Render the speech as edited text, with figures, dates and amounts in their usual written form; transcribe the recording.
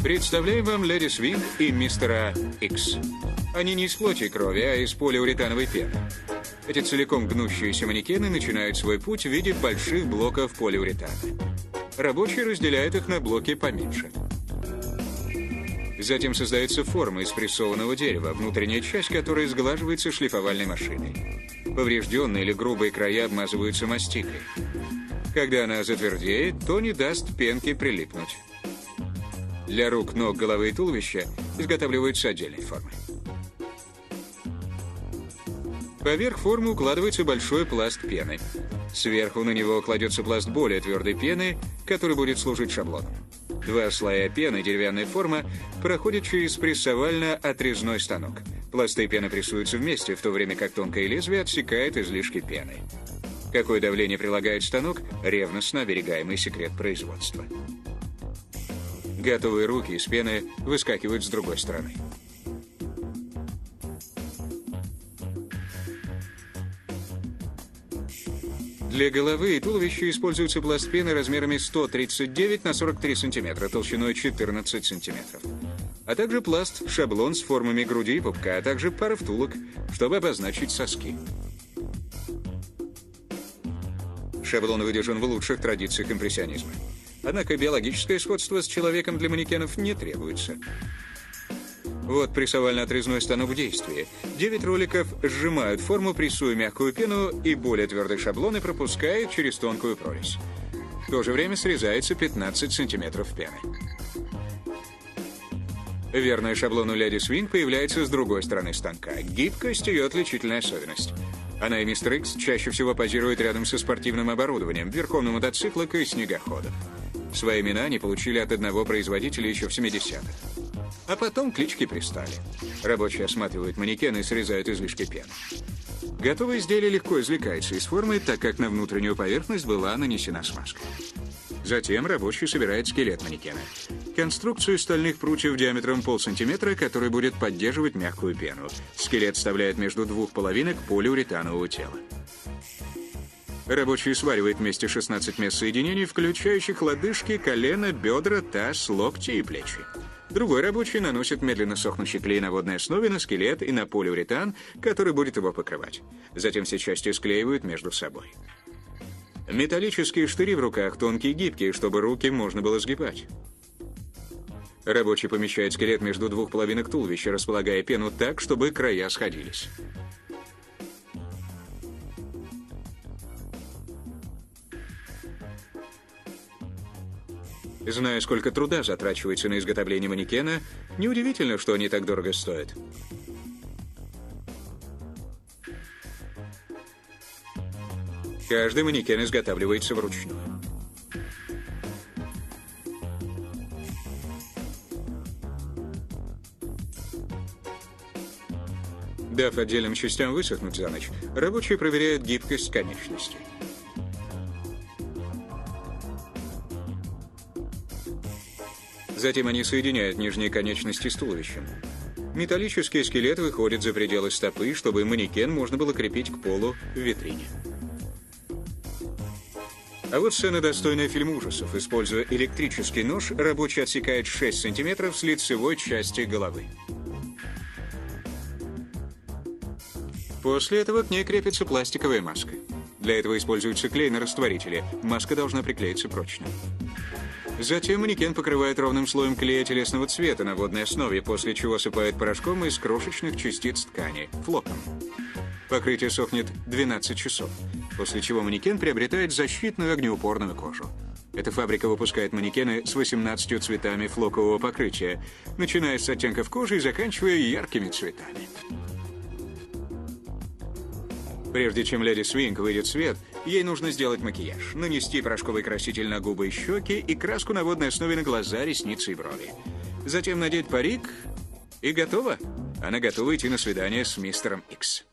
Представляем вам Леди Свинг и мистера Икс. Они не из плоти и крови, а из полиуретановой пены. Эти целиком гнущиеся манекены начинают свой путь в виде больших блоков полиуретана. Рабочие разделяют их на блоки поменьше. Затем создается форма из прессованного дерева, внутренняя часть которой сглаживается шлифовальной машиной. Поврежденные или грубые края обмазываются мастикой. Когда она затвердеет, то не даст пенке прилипнуть. Для рук, ног, головы и туловища изготавливаются отдельные формы. Поверх формы укладывается большой пласт пены. Сверху на него кладется пласт более твердой пены, который будет служить шаблоном. Два слоя пены, деревянная форма, проходят через прессовально-отрезной станок. Пласты пены прессуются вместе, в то время как тонкое лезвие отсекает излишки пены. Какое давление прилагает станок – ревностно оберегаемый секрет производства. Готовые руки из пены выскакивают с другой стороны. Для головы и туловища используется пласт пены размерами 139 на 43 см, толщиной 14 см. А также пласт-шаблон с формами груди и пупка, а также пара втулок, чтобы обозначить соски. Шаблон выдержан в лучших традициях импрессионизма. Однако биологическое сходство с человеком для манекенов не требуется. Вот прессовально-отрезной станок в действии. 9 роликов сжимают форму, прессуя мягкую пену, и более твердый шаблон и пропускают через тонкую прорезь. В то же время срезается 15 см пены. Верная шаблону Леди Свинг появляется с другой стороны станка. Гибкость — ее отличительная особенность. Она и мистер Икс чаще всего позируют рядом со спортивным оборудованием, верхом на мотоциклах и снегоходах. Свои имена они получили от одного производителя еще в 70-х. А потом клички пристали. Рабочие осматривают манекены и срезают излишки пены. Готовое изделие легко извлекается из формы, так как на внутреннюю поверхность была нанесена смазка. Затем рабочий собирает скелет манекена. Конструкцию стальных прутьев диаметром полсантиметра, который будет поддерживать мягкую пену. Скелет вставляет между двух половинок полиуретанового тела. Рабочий сваривает вместе 16 мест соединений, включающих лодыжки, колено, бедра, таз, локти и плечи. Другой рабочий наносит медленно сохнущий клей на водной основе на скелет и на полиуретан, который будет его покрывать. Затем все части склеивают между собой. Металлические штыри в руках тонкие и гибкие, чтобы руки можно было сгибать. Рабочий помещает скелет между двух половинок туловища, располагая пену так, чтобы края сходились. Зная, сколько труда затрачивается на изготовление манекена, неудивительно, что они так дорого стоят. Каждый манекен изготавливается вручную. Дав отдельным частям высохнуть за ночь, рабочие проверяют гибкость конечностей. Затем они соединяют нижние конечности с туловищем. Металлический скелет выходит за пределы стопы, чтобы манекен можно было крепить к полу в витрине. А вот сцена, достойная фильма ужасов. Используя электрический нож, рабочий отсекает 6 сантиметров с лицевой части головы. После этого к ней крепится пластиковая маска. Для этого используется клей на растворителе. Маска должна приклеиться прочно. Затем манекен покрывает ровным слоем клея телесного цвета на водной основе, после чего сыпает порошком из крошечных частиц ткани – флоком. Покрытие сохнет 12 часов, после чего манекен приобретает защитную огнеупорную кожу. Эта фабрика выпускает манекены с 18 цветами флокового покрытия, начиная с оттенков кожи и заканчивая яркими цветами. Прежде чем Леди Свинг выйдет в свет, ей нужно сделать макияж, нанести порошковый краситель на губы и щеки и краску на водной основе на глаза, ресницы и брови. Затем надеть парик, и готово. Она готова идти на свидание с мистером Икс.